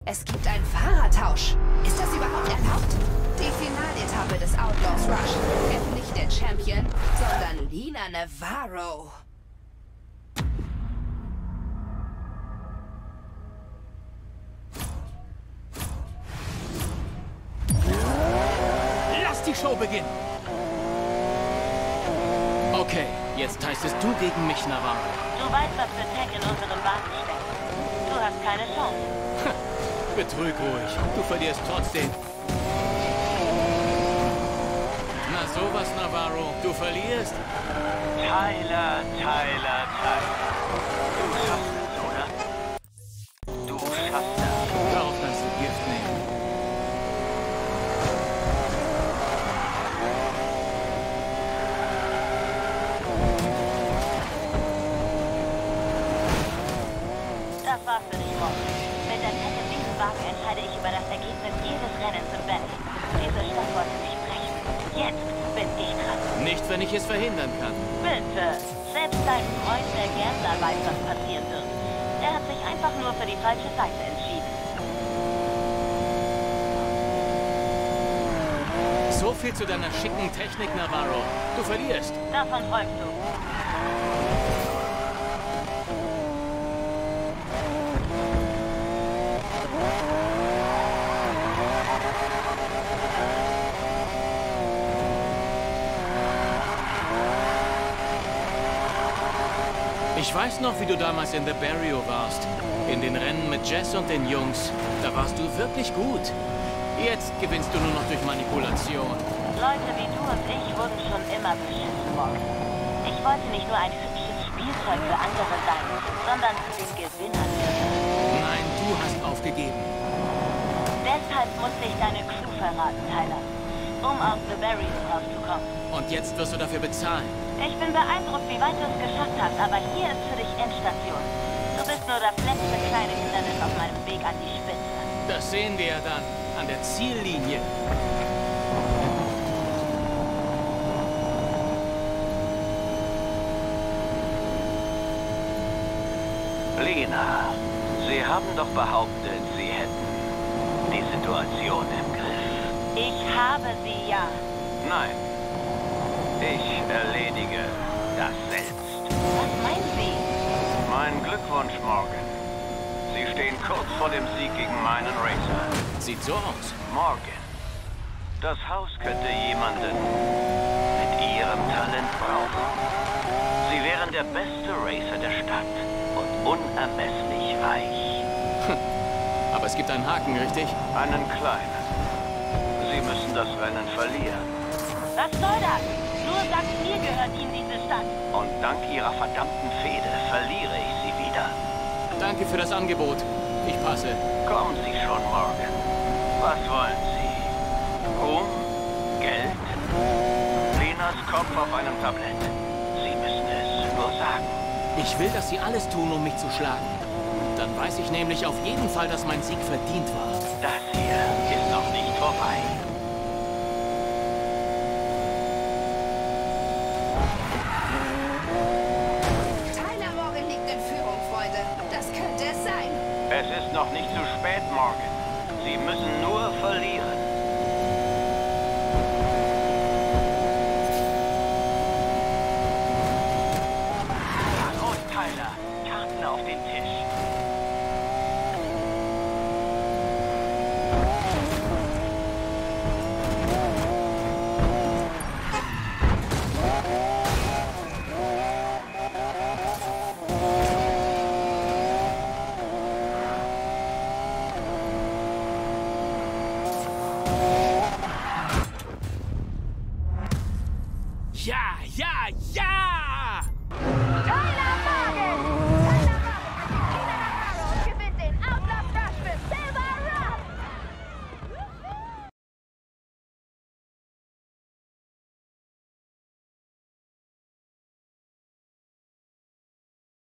Es gibt einen Fahrertausch. Ist das überhaupt erlaubt? Die Finaletappe des Outlaws Rush kennt nicht den Champion, sondern Lina Navarro. Lass die Show beginnen! Okay, jetzt heißt es du gegen mich, Navarro. Du weißt, was für Tech in unserem Wagen steckt. Du hast keine Chance. Betrüg ruhig, du verlierst trotzdem. Na sowas, Navarro, du verlierst? Tyler. Du schaffst es, oder? Du schaffst es. Darauf kannst du Gift nehmen. Das war's für dich, Morgan. Mit der Tech in diesem Wagen entscheide ich über das Ergebnis jedes Rennens im Valley. Diese Stadt wollte mich brechen. Jetzt bin ich dran. Nicht, wenn ich es verhindern kann. Bitte. Selbst dein Freund, der Gambler, weiß, was passieren wird. Er hat sich einfach nur für die falsche Seite entschieden. So viel zu deiner schicken Technik, Navarro. Du verlierst. Davon träumst du. Ich weiß noch, wie du damals in The Barrio warst. In den Rennen mit Jess und den Jungs. Da warst du wirklich gut. Jetzt gewinnst du nur noch durch Manipulation. Leute wie du und ich wurden schon immer beschissen worden. Ich wollte nicht nur ein hübsches Spielzeug für andere sein, sondern zu den Gewinnern gehören. Nein, du hast aufgegeben. Deshalb musste ich deine Crew verraten, Tyler. Um aus The Barrios rauszukommen. Und jetzt wirst du dafür bezahlen. Ich bin beeindruckt, wie weit du es geschafft hast, aber hier ist für dich Endstation. Du bist nur das letzte kleine Hindernis auf meinem Weg an die Spitze. Das sehen wir ja dann. An der Ziellinie. Lina, Sie haben doch behauptet, Sie hätten die Situation im Griff. Ich habe sie ja. Nein. Ich erledige das selbst. Was meinen Sie? Mein Glückwunsch, Morgan. Sie stehen kurz vor dem Sieg gegen meinen Racer. Sieht so aus. Morgan, das Haus könnte jemanden mit Ihrem Talent brauchen. Sie wären der beste Racer der Stadt und unermesslich reich. Aber es gibt einen Haken, richtig? Einen kleinen. Sie müssen das Rennen verlieren. Was soll das? Nur sagt, mir gehört Ihnen diese Stadt. Und dank Ihrer verdammten Fehde verliere ich sie wieder. Danke für das Angebot. Ich passe. Kommen Sie schon, Morgan. Was wollen Sie? Ruhm? Geld? Linas Kopf auf einem Tablett. Sie müssen es nur sagen. Ich will, dass Sie alles tun, um mich zu schlagen. Dann weiß ich nämlich auf jeden Fall, dass mein Sieg verdient war. Das hier ist noch nicht vorbei. Tyler Morgan liegt in Führung, Freunde. Das könnte es sein. Es ist noch nicht zu spät, Morgan. Sie müssen nur verlieren. Los, Tyler. Karten auf den Tisch. Ja, ja, ja!